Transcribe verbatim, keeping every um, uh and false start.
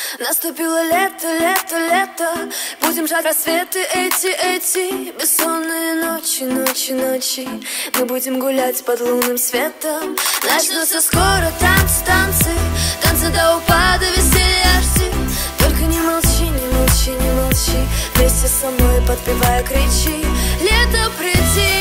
Наступило лето, лето, лето. Будем ждать рассветы эти, эти бессонные ночи, ночи, ночи. Мы будем гулять под лунным светом. Начнутся скоро танцы, танцы, танцы до упада, веселье арти. Только не молчи, не молчи, не молчи. Вместе со мной подпевая кричи: лето, приди.